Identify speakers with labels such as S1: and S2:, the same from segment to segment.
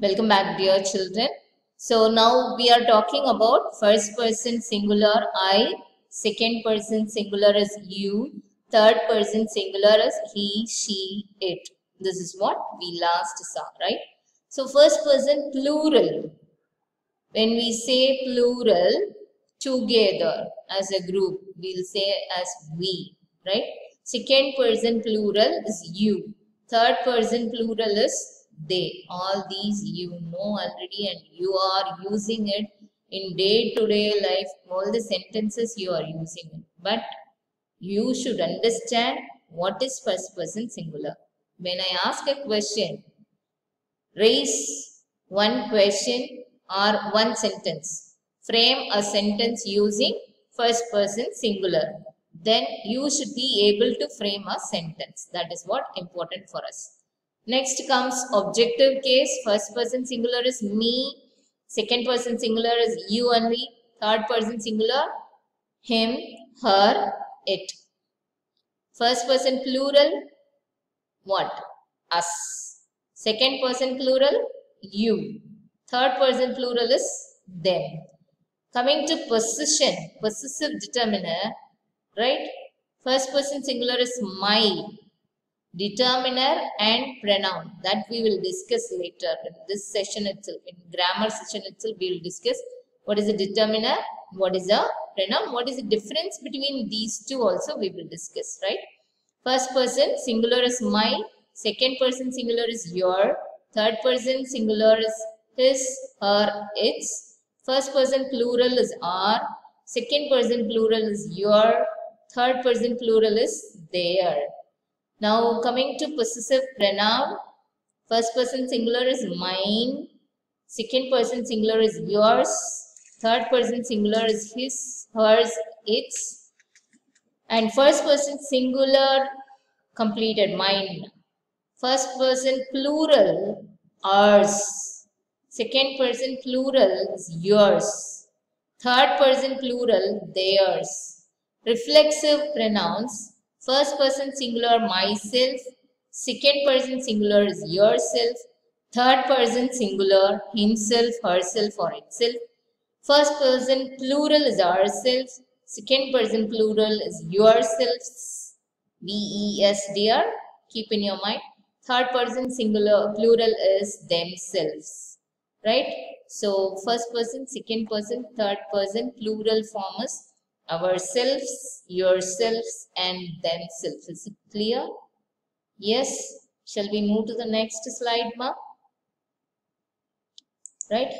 S1: Welcome back, dear children. So now we are talking about first person singular I, second person singular is you, third person singular is he, she, it. This is what we last saw, right? So first person plural. When we say plural, together as a group, we'll say as we, right? Second person plural is you. Third person plural is they. All these you know already and you are using it in day-to-day life. All the sentences you are using it. But you should understand what is first person singular. When I ask a question, raise one question or one sentence. Frame a sentence using first person singular. Then you should be able to frame a sentence. That is what important for us. Next comes objective case. First person singular is me. Second person singular is you only. Third person singular, him, her, it. First person plural, what? Us. Second person plural, you. Third person plural is them. Coming to possession, possessive determiner, right? First person singular is my. Determiner and pronoun. That we will discuss later in this session itself. In grammar session itself, we will discuss what is a determiner, what is a pronoun, what is the difference between these two also we will discuss, right? First person singular is my. Second person singular is your. Third person singular is his, her, its. First person plural is our. Second person plural is your. Third person plural is their. Now coming to possessive pronoun. First person singular is mine. Second person singular is yours. Third person singular is his, hers, its. And first person singular completed, mine. First person plural, ours. Second person plural is yours. Third person plural, theirs. Reflexive pronouns. First person singular, myself. Second person singular is yourself. Third person singular, himself, herself or itself. First person plural is ourselves. Second person plural is yourselves. VESDR. Keep in your mind. Third person singular plural is themselves. Right? So first person, second person, third person plural form is ourselves, yourselves and themselves. Is it clear? Yes. Shall we move to the next slide, ma? Right?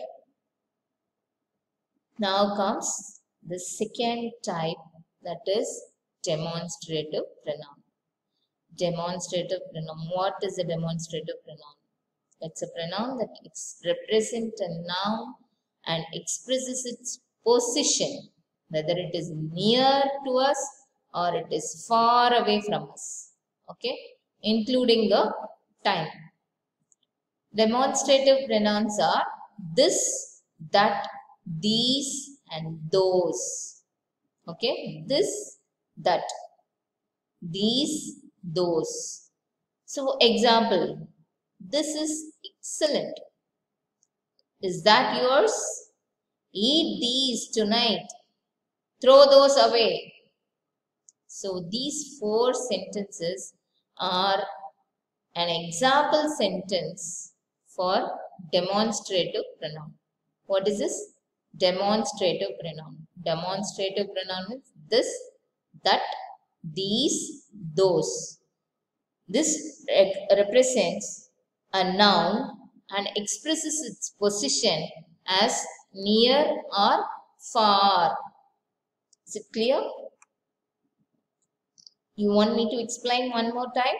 S1: Now comes the second type, that is demonstrative pronoun. Demonstrative pronoun. What is a demonstrative pronoun? It's a pronoun that represents a noun and expresses its position, whether it is near to us or it is far away from us. Okay, including the time. Demonstrative pronouns are this, that, these and those. Okay, this, that, these, those. So example, this is excellent. Is that yours? Eat these tonight. Throw those away. So these four sentences are an example sentence for demonstrative pronoun. What is this? Demonstrative pronoun. Demonstrative pronoun is this, that, these, those. This represents a noun and expresses its position as near or far. Is it clear? You want me to explain one more time?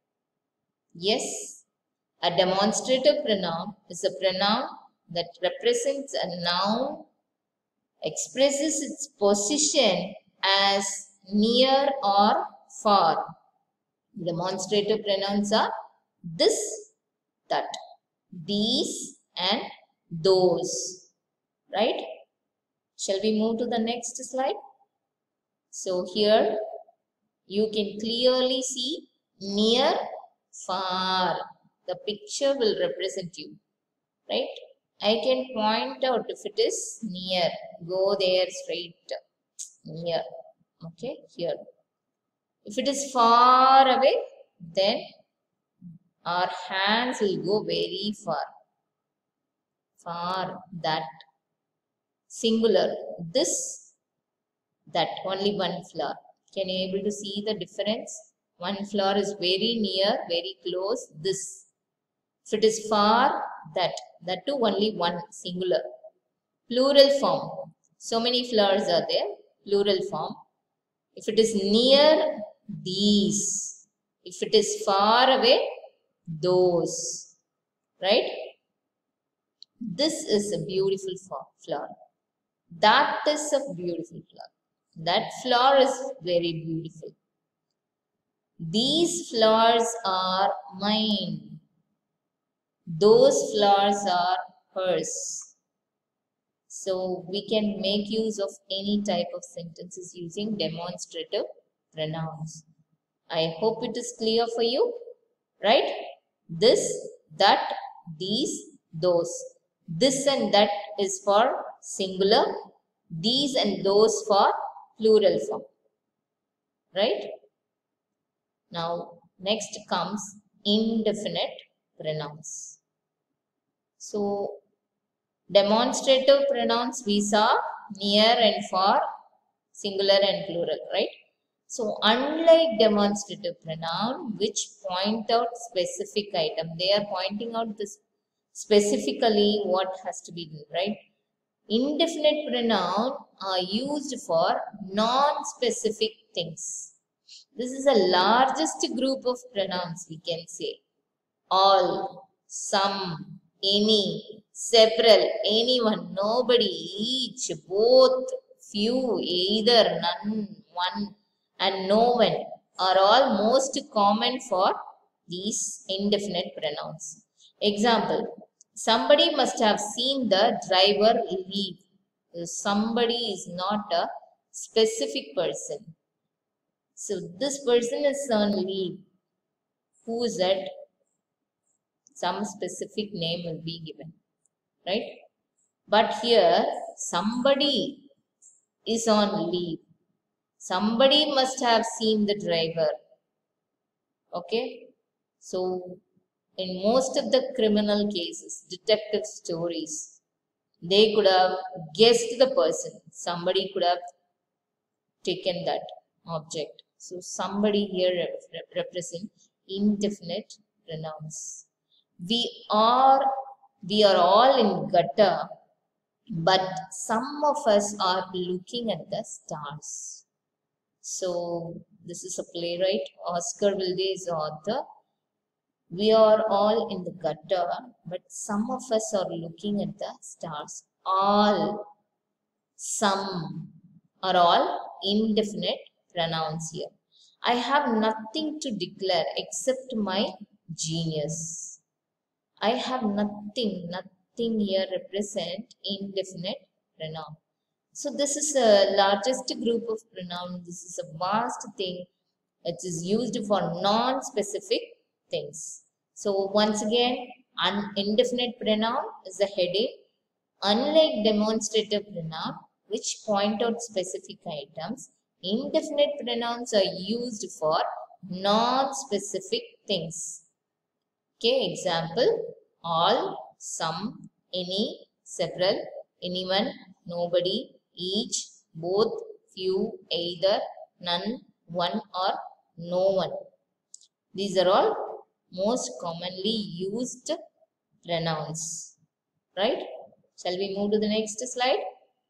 S1: Yes. A demonstrative pronoun is a pronoun that represents a noun, expresses its position as near or far. Demonstrative pronouns are this, that, these and those. Right? Shall we move to the next slide? So here you can clearly see near, far. The picture will represent you. right? I can point out if it is near, go there straight, near, okay, here. If it is far away, then our hands will go very far, that, singular, this, that, only one flower. Can you able to see the difference? One flower is very near, very close, this. If it is far, that too only one, singular. Plural form. So many flowers are there, plural form. If it is near, these. If it is far away, those. Right? This is a beautiful flower. That is a beautiful flower. That flower is very beautiful. These flowers are mine. Those flowers are hers. So we can make use of any type of sentences using demonstrative pronouns. I hope it is clear for you, right? This, that, these, those. This and that is for singular. These and those for plural form, right? Now, next comes indefinite pronouns. So, demonstrative pronouns we saw near and far, singular and plural, right? So, unlike demonstrative pronoun which point out specific item, they are pointing out this specifically what has to be done, right? Indefinite pronoun are used for non-specific things. This is the largest group of pronouns we can say. All, some, any, several, anyone, nobody, each, both, few, either, none, one, and no one are all most common for these indefinite pronouns. Example, somebody must have seen the driver leave. Somebody is not a specific person. So this person is on leave. Who is that? Some specific name will be given, right? But here, somebody is on leave. Somebody must have seen the driver. Okay? So, in most of the criminal cases, detective stories, they could have guessed the person. Somebody could have taken that object. So, somebody here represent indefinite pronouns. We are all in gutter, but some of us are looking at the stars. So this is a playwright, Oscar Wilde is the author. We are all in the gutter, but some of us are looking at the stars. All, some are all indefinite pronouns here. I have nothing to declare except my genius. I have nothing here represent indefinite pronoun. So this is the largest group of pronoun. This is a vast thing. It is used for non-specific things. So once again, indefinite pronoun is a heading. Unlike demonstrative pronoun, which point out specific items, indefinite pronouns are used for non-specific things. Okay, example, all, some, any, several, anyone, nobody, each, both, few, either, none, one or no one. These are all most commonly used pronouns, right? Shall we move to the next slide?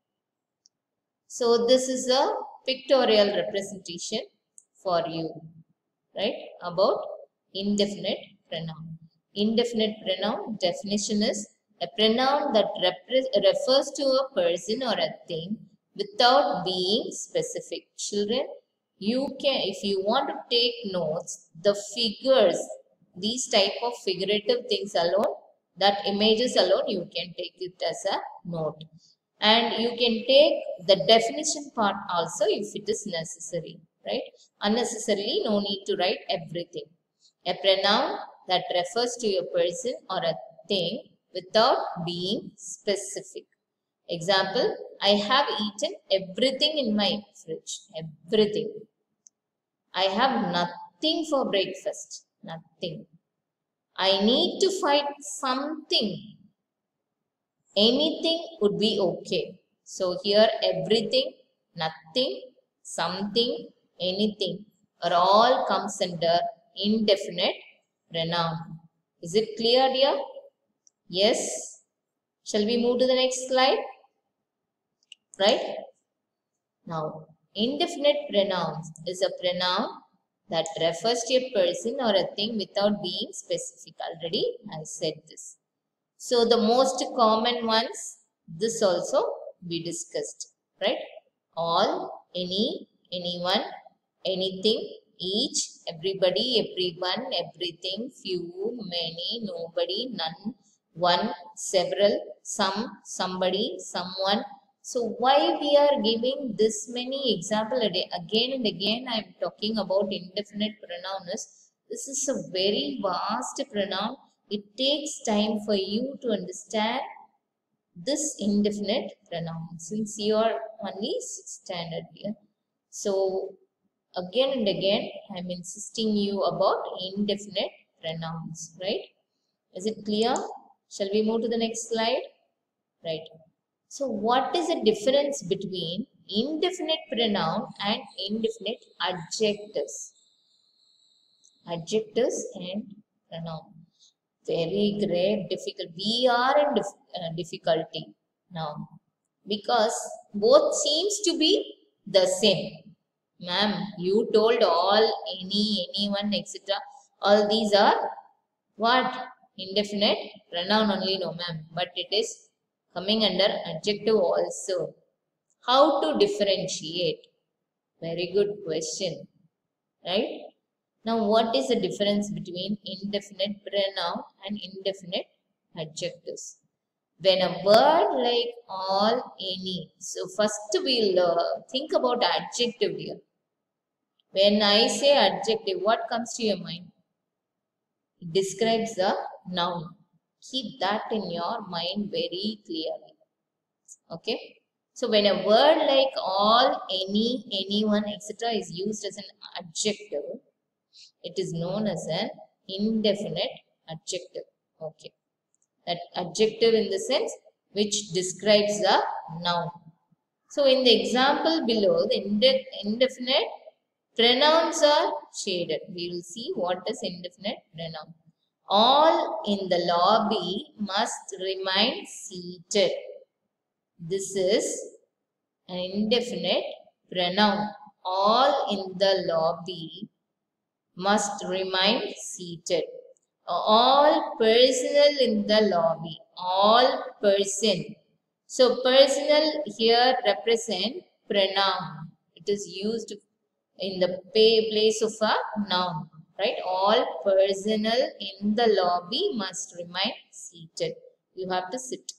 S1: So this is a pictorial representation for you, right, about indefinite pronoun. Indefinite pronoun definition is a pronoun that refers to a person or a thing without being specific. Children, you can, if you want to take notes, the figures, these type of figurative things alone, that images alone, you can take it as a note. And you can take the definition part also if it is necessary, right? Unnecessarily, no need to write everything. A pronoun that refers to a person or a thing without being specific. Example, I have eaten everything in my fridge. Everything. I have nothing for breakfast. Nothing. I need to find something. Anything would be okay. So here everything, nothing, something, anything are all comes under indefinite pronoun. Is it clear, dear? Yes. Shall we move to the next slide? Right? Now, indefinite pronouns is a pronoun that refers to a person or a thing without being specific. Already I said this. So, the most common ones, this also we discussed, right? All, any, anyone, anything, each, everybody, everyone, everything, few, many, nobody, none, one, several, some, somebody, someone. So, why we are giving this many examples a day? Again and again I am talking about indefinite pronouns. This is a very vast pronoun. It takes time for you to understand this indefinite pronoun since you are only 6th standard here. So again and again I am insisting you about indefinite pronouns, right? Is it clear? Shall we move to the next slide? Right. So what is the difference between indefinite pronoun and indefinite adjectives? Adjectives and pronoun. Very great, difficult. We are in difficulty now because both seems to be the same. Ma'am, you told all, any, anyone, etc. All these are what? Indefinite pronoun only, no ma'am. But it is coming under adjective also. How to differentiate? Very good question. Right? Now, what is the difference between indefinite pronoun and indefinite adjectives? When a word like all, any. So, first we'll think about adjective here. When I say adjective, what comes to your mind? It describes the noun. Keep that in your mind very clearly. Okay. So, when a word like all, any, anyone, etc. is used as an adjective, it is known as an indefinite adjective. Okay. That adjective in the sense which describes the noun. So, in the example below, the indefinite pronouns are shaded. We will see what is indefinite pronoun. All in the lobby must remain seated. This is an indefinite pronoun. All in the lobby must remain seated. All personnel in the lobby. All person. So, personal here represent pronoun. It is used in the place of a noun. Right? All personnel in the lobby must remain seated. You have to sit.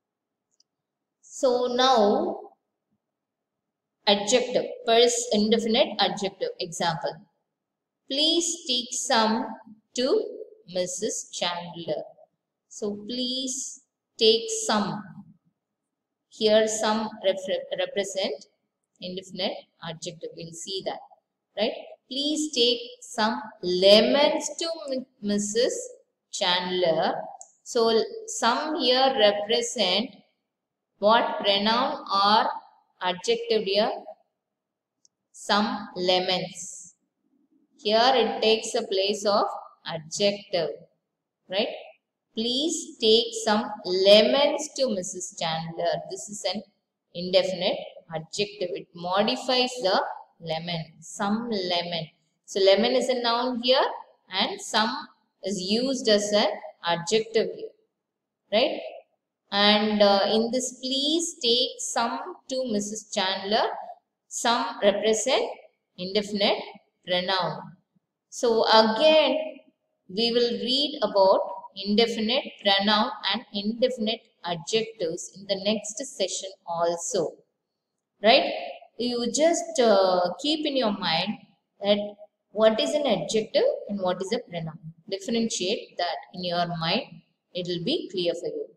S1: So, now adjective. First indefinite adjective. Example. Please take some to Mrs. Chandler. So, please take some. Here, some represent indefinite adjective. We'll see that. Right? Please take some lemons to Mrs. Chandler. So, some here represent what pronoun or adjective here? Some lemons. Here it takes a place of adjective, right? Please take some lemons to Mrs. Chandler. This is an indefinite adjective. It modifies the lemon. Some lemon. So, lemon is a noun here and some is used as an adjective here, right? And in this, please take some to Mrs. Chandler. Some represent indefinite pronoun. So again, we will read about indefinite pronoun and indefinite adjectives in the next session also. Right? You just keep in your mind that what is an adjective and what is a pronoun. Differentiate that in your mind. It will be clear for you.